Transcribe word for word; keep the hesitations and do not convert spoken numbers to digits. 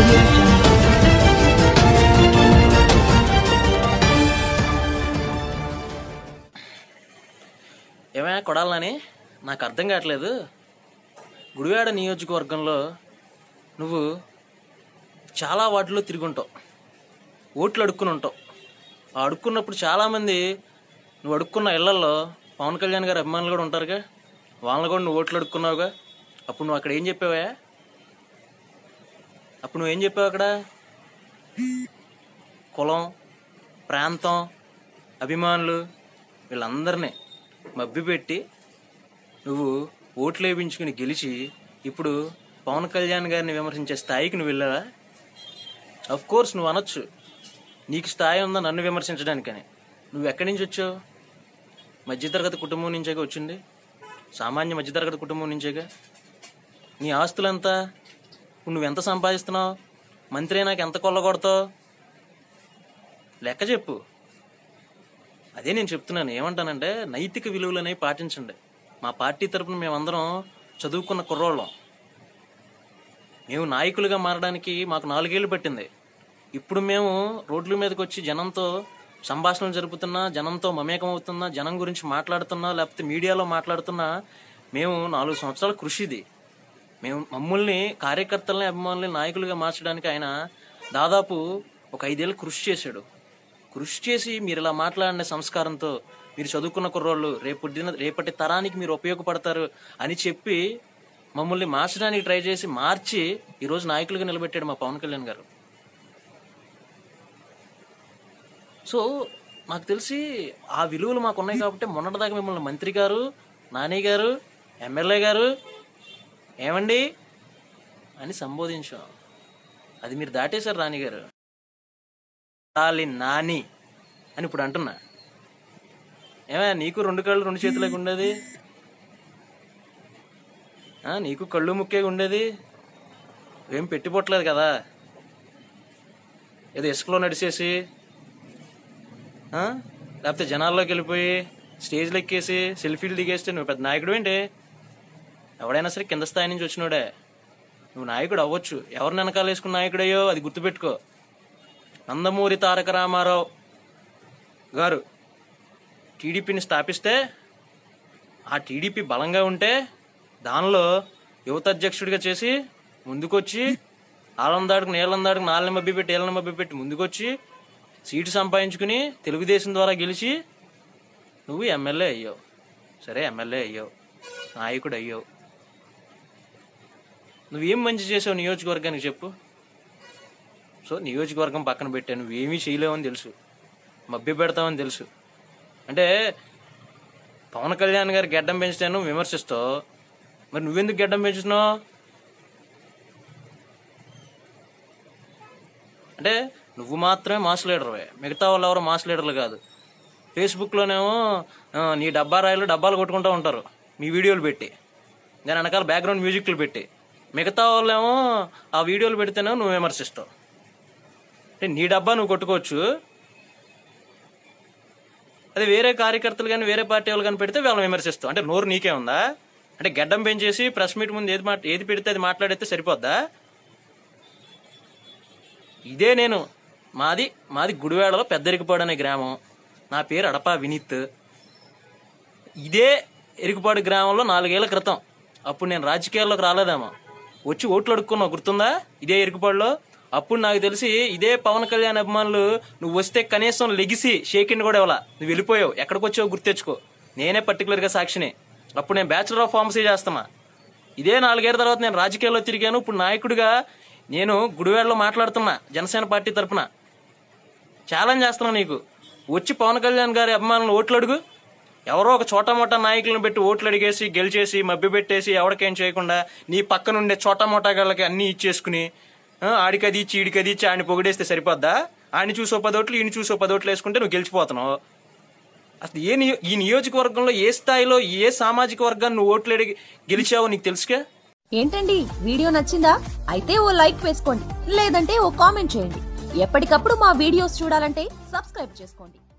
audio jungle. ఏమైనా కొడాలని నాకు అర్థం కావట్లేదు. గుడివాడ నియోజకవర్గంలో నువ్వు చాలా వాటిలో తిరిగి ఉంటావు, ఓట్లు అడుక్కుని ఉంటావు. ఆ అడుక్కున్నప్పుడు చాలామంది నువ్వు అడుక్కున్న ఇళ్లలో పవన్ కళ్యాణ్ గారి అభిమానులు కూడా ఉంటారుగా, వాళ్ళని కూడా నువ్వు ఓట్లు అడుక్కున్నావుగా. అప్పుడు నువ్వు అక్కడ ఏం చెప్పావా? అప్పుడు నువ్వేం చెప్పావు? అక్కడ కులం, ప్రాంతం, అభిమానులు వీళ్ళందరినీ మభ్యపెట్టి నువ్వు ఓట్లు వేయించుకుని గెలిచి ఇప్పుడు పవన్ కళ్యాణ్ గారిని విమర్శించే స్థాయికి నువ్వు వెళ్ళావా? అఫ్ కోర్స్ నువ్వు అనొచ్చు, నీకు స్థాయి ఉందా నన్ను విమర్శించడానికని. నువ్వు ఎక్కడి నుంచి వచ్చావు? మధ్యతరగతి కుటుంబం నుంచేగా వచ్చింది, సామాన్య మధ్యతరగతి కుటుంబం నుంచేగా. నీ ఆస్తులంతా ఇప్పుడు నువ్వు ఎంత సంపాదిస్తున్నావు? మంత్రి నాకు ఎంత కొల్లగొడతావు? లెక్క చెప్పు. అదే నేను చెప్తున్నాను. ఏమంటానంటే నైతిక విలువలు అనేవి పాటించండి. మా పార్టీ తరఫున మేమందరం చదువుకున్న కుర్రోళ్ళం. మేము నాయకులుగా మారడానికి మాకు నాలుగేళ్లు పట్టింది. ఇప్పుడు మేము రోడ్ల మీదకి వచ్చి జనంతో సంభాషణలు జరుపుతున్నా, జనంతో మమేకం అవుతున్నా, జనం గురించి మాట్లాడుతున్నా, లేకపోతే మీడియాలో మాట్లాడుతున్నా మేము నాలుగు సంవత్సరాల కృషి ఇది. మేము మమ్మల్ని కార్యకర్తలని, అభిమానుల్ని నాయకులుగా మార్చడానికి ఆయన దాదాపు ఒక ఐదేళ్ళు కృషి చేశాడు. కృషి చేసి మీరు ఇలా మాట్లాడిన సంస్కారంతో మీరు చదువుకున్న కుర్రోళ్ళు రేపు రేపటి తరానికి మీరు ఉపయోగపడతారు అని చెప్పి మమ్మల్ని మార్చడానికి ట్రై చేసి మార్చి ఈరోజు నాయకులుగా నిలబెట్టాడు మా పవన్ కళ్యాణ్ గారు. సో నాకు తెలిసి ఆ విలువలు మాకు ఉన్నాయి కాబట్టి మొన్నటిదాకా మిమ్మల్ని మంత్రి గారు, నాని గారు, ఎమ్మెల్యే గారు ఏమండి అని సంబోధించాం. అది మీరు దాటేశారు రాణి గారు. నాని అని ఇప్పుడు అంటున్నా. ఏమయ్యా నీకు రెండు కళ్ళు రెండు చేతులకు ఉండేది, నీకు కళ్ళు ముక్కే ఉండేది, ఏం పెట్టిపోవట్లేదు కదా. ఏదో ఇసుకలో నడిచేసి లేకపోతే జనాల్లోకి వెళ్ళిపోయి స్టేజ్లో ఎక్కేసి సెల్ఫీలు దిగేస్తే నువ్వు పెద్ద నాయకుడు ఏంటి? ఎవడైనా సరే కింద స్థాయి నుంచి వచ్చినోడే. నువ్వు నాయకుడు అవ్వచ్చు, ఎవరిని వెనకాల వేసుకున్న నాయకుడయ్యో అది గుర్తుపెట్టుకో. నందమూరి తారక రామారావు గారు టీడీపీని స్థాపిస్తే ఆ టీడీపీ బలంగా ఉంటే దానిలో యువత అధ్యక్షుడిగా చేసి ముందుకొచ్చి ఆలందాడుకు నీళ్ళందాడుకు నాలుగు మబ్బి పెట్టి ఏళ్ళ మబ్బి పెట్టి ముందుకొచ్చి సీటు సంపాదించుకుని తెలుగుదేశం ద్వారా గెలిచి నువ్వు ఎమ్మెల్యే అయ్యావు. సరే ఎమ్మెల్యే అయ్యావు, నాయకుడు అయ్యావు. నువ్వేం మంచి చేసావు నియోజకవర్గానికి చెప్పు. సో నియోజకవర్గం పక్కన పెట్టా, నువ్వేమీ చేయలేవని తెలుసు, మభ్య పెడతావని తెలుసు. అంటే పవన్ కళ్యాణ్ గారు గెడ్డం పెంచుతాను విమర్శిస్తావు, మరి నువ్వెందుకు గెడ్డం పెంచుతున్నావు? అంటే నువ్వు మాత్రమే మాస్ లీడర్వే, మిగతా వాళ్ళు ఎవరో మాస్ లీడర్లు కాదు. ఫేస్బుక్లోనేమో నీ డబ్బా రాయలు డబ్బాలు కొట్టుకుంటూ ఉంటారు మీ వీడియోలు పెట్టి, దాని వెనకాల బ్యాక్గ్రౌండ్ మ్యూజిక్లు పెట్టి. మిగతా వాళ్ళేమో ఆ వీడియోలు పెడితేనే నువ్వు విమర్శిస్తావు. అంటే నీ డబ్బా నువ్వు కొట్టుకోవచ్చు, అది వేరే కార్యకర్తలు కానీ వేరే పార్టీ వాళ్ళు కానీ పెడితే వాళ్ళని విమర్శిస్తావు. అంటే నోరు నీకే ఉందా? అంటే గడ్డం పెంచేసి ప్రెస్ మీట్ ముందు ఏది మాట ఏది పెడితే అది మాట్లాడితే సరిపోద్దా? ఇదే నేను మాది మాది గుడివాడలో పెద్దరికపాడు అనే గ్రామం. నా పేరు అడపా వినీత్. ఇదే ఎరికపాడు గ్రామంలో నాలుగేళ్ల క్రితం, అప్పుడు నేను రాజకీయాల్లోకి రాలేదేమో, వచ్చి ఓట్లు అడుక్కున్నావు గుర్తుందా? ఇదే ఎరికపాడులో. అప్పుడు నాకు తెలిసి ఇదే పవన్ కళ్యాణ్ అభిమానులు నువ్వు వస్తే కనీసం లెగిసి షేకిండ్ కూడా ఇవ్వాల, నువ్వు వెళ్ళిపోయావు. ఎక్కడికి వచ్చావు గుర్తెచ్చుకో, నేనే పర్టికులర్గా సాక్షిని. అప్పుడు నేను బ్యాచులర్ ఆఫ్ ఫార్మసీ చేస్తున్నా. ఇదే నాలుగేళ్ల తర్వాత నేను రాజకీయాల్లో తిరిగాను. ఇప్పుడు నాయకుడిగా నేను గుడివాడలో మాట్లాడుతున్నా జనసేన పార్టీ తరఫున. ఛాలెంజ్ చేస్తున్నా నీకు, వచ్చి పవన్ కళ్యాణ్ గారి అభిమానులను ఓట్లు అడుగు. ఎవరో ఒక చోటా మోటా నాయకులను పెట్టి ఓట్లు అడిగేసి గెలిచేసి మభ్య పెట్టేసి ఎవరికేం చేయకుండా నీ పక్కనుండే చోటా మోటా గాళ్ళకి అన్ని ఇచ్చేసుకుని ఆడికది ఇచ్చి ఈడికది ఇచ్చి ఆయన పొగిడేస్తే సరిపోద్దా? ఆయన చూసో పదోట్లు ఈయన చూసో పదోట్లు వేసుకుంటే నువ్వు గెలిచిపోతున్నావు. అసలు ఏ ఈ నియోజకవర్గంలో ఏ స్థాయిలో ఏ సామాజిక వర్గాన్ని నువ్వు ఓట్లు అడిగి గెలిచావో నీకు తెలుసుగా. ఏంటండి వీడియో నచ్చిందా? అయితే ఓ లైక్ వేసుకోండి, లేదంటే ఓ కామెంట్ చేయండి. ఎప్పటికప్పుడు మా వీడియోస్ చూడాలంటే సబ్స్క్రైబ్ చేసుకోండి.